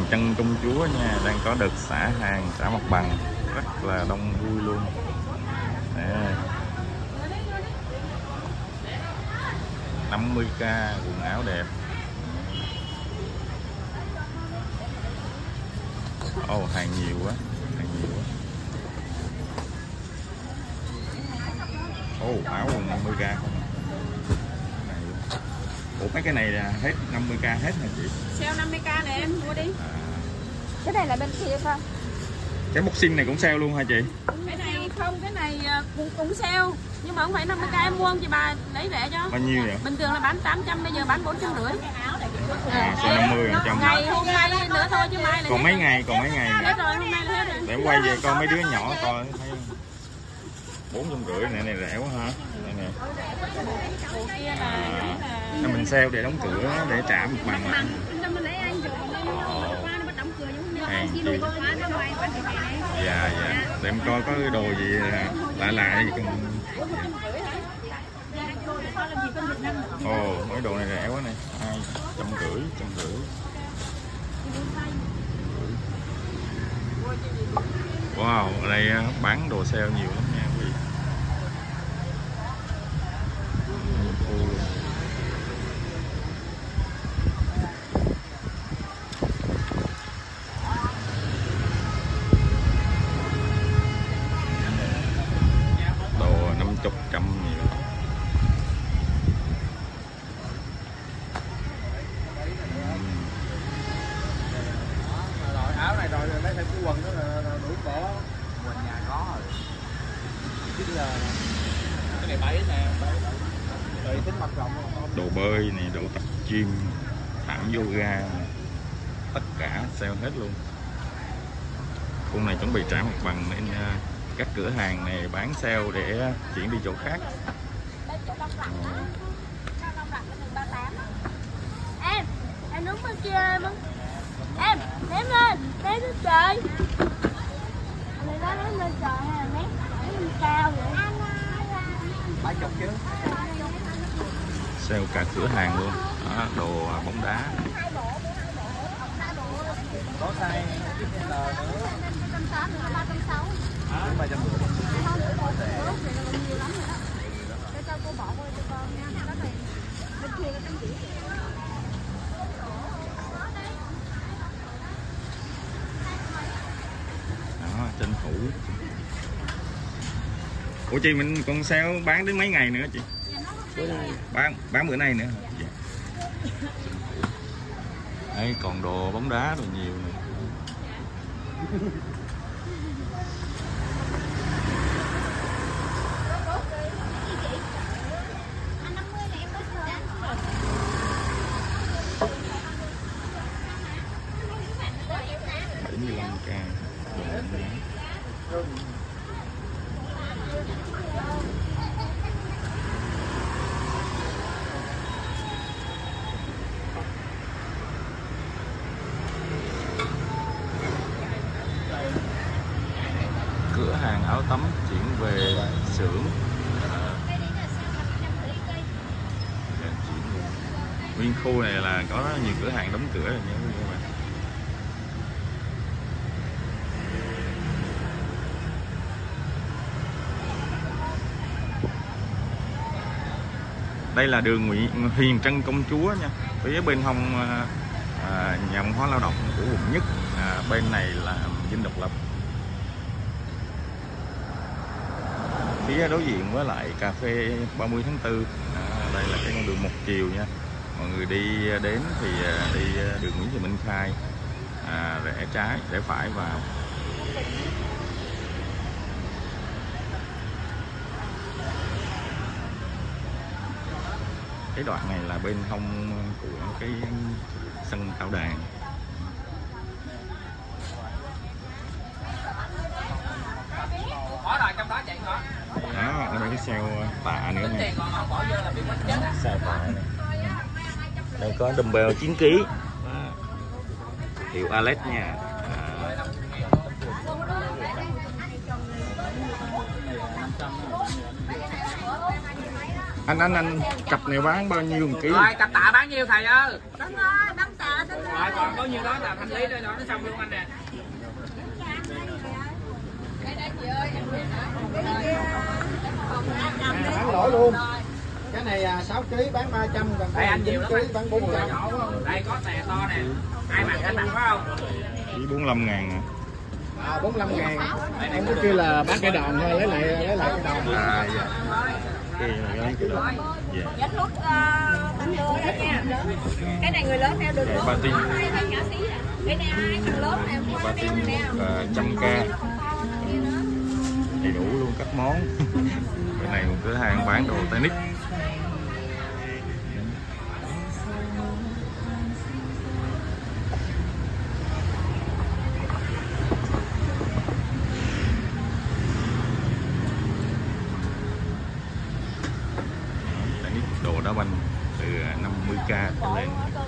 Trân Công Chúa nha, đang có đợt xả hàng, xả mặt bằng rất là đông vui luôn. Nè. 50k quần áo đẹp. Ồ, hàng nhiều quá, hàng nhiều quá. Ồ, áo quần 50k không? Ủa mấy cái này là hết 50k hết hả chị? Sale 50k này em mua đi. Cái này là bên kia không? Cái boxing này cũng sale luôn hả chị? Cái này không, cái này cũng sale. Nhưng mà không phải 50k em mua không chị, bà lấy rẻ cho. Bao nhiêu vậy? Bình thường là bán 800, bây giờ bán 450. Sale 50 100. Ngày hôm nay nữa thôi chứ mai là còn mấy ngày, còn mấy ngày hết rồi, hôm nay là hết rồi. để em quay về coi mấy đứa nhỏ coi thấy 450 này rẻ quá ha. Đây nè. Mình sale để đóng cửa để trả mặt bằng lại. Hàng chi. Dạ dạ. Để em coi có cái đồ gì lạ lạ gì không. Ồ, mấy đồ này rẻ quá này, 250, 150. Wow, ở đây bán đồ sale nhiều lắm nha quý vị. Đồ 50, 100 nhiều. Áo này rồi lấy thêm cái quần đó là đủ cổ. Quần nhà có rồi. Chứ giờ cái này 7 nè, tùy tính mặt rộng. Đồ bơi này, đồ tập gym, thảm yoga, tất cả sale hết luôn. Khu này chuẩn bị trả mặt bằng nên các cửa hàng này bán sale để chuyển đi chỗ khác. Em đứng bên kia em. Em ném lên trời. Người đó ném lên trời hay là ném lên cao vậy? 30 chứ. Sale cả cửa hàng luôn. Đó, đồ bóng đá. Có size XL nữa. 360. 350. Cho cô bỏ vô cho con nha. Đó này. Bên kia có 150. Đó, tranh thủ. Ủa chị, mình còn sale bán đến mấy ngày nữa chị? Bữa nay Bán bữa nay nữa hả? Dạ. Đây còn đồ bóng đá đồ nhiều nè. Cửa hàng áo tắm chuyển về xưởng. Nguyên khu này là có rất nhiều cửa hàng đóng cửa rồi nhé các bạn. Đây là đường Huyền Trân Công Chúa nha. Phía bên hông nhà văn hóa lao động của quận Nhất, bên này là Dinh Độc Lập. Phía đối diện với lại cà phê 30 tháng 4. Đây là cái con đường một chiều nha. Mọi người đi đến thì đi đường Nguyễn Thị Minh Khai, rẽ trái, rẽ phải vào. Cái đoạn này là bên hông của cái sân Tao Đàn. Đó, ở đây cái sale tạ nữa nè. Sale tạ này. Đây có dumbbell 9 kg. Hiệu Alex nha. Anh cặp này bán bao nhiêu một ký? Rồi cặp tạ bán nhiêu thầy ơi? Rồi còn có nhiêu đó là thanh lý đó nó xong luôn anh nè. Bán lỗ luôn. Cái này 6 kg bán 300, còn Đây anh nhiều 9 lắm kg bán 400. Đây có tè to nè. Ai mặc anh mặc phải không? chỉ 45 ngàn à. 45 ngàn. Em có kêu là bán cái đòn thôi, lấy lại cái đòn. À dạ. Cái đó. Dạ. Dánh hút tăng đô đó nha. Cái này người lớn đeo được luôn. Patin. Cái này ai thằng lớn này mua đeo Patin này nè. 100k. Đầy đủ luôn các món. Cái này một cửa hàng bán đồ tennis. Tennis đồ đá banh từ 50k trở lên.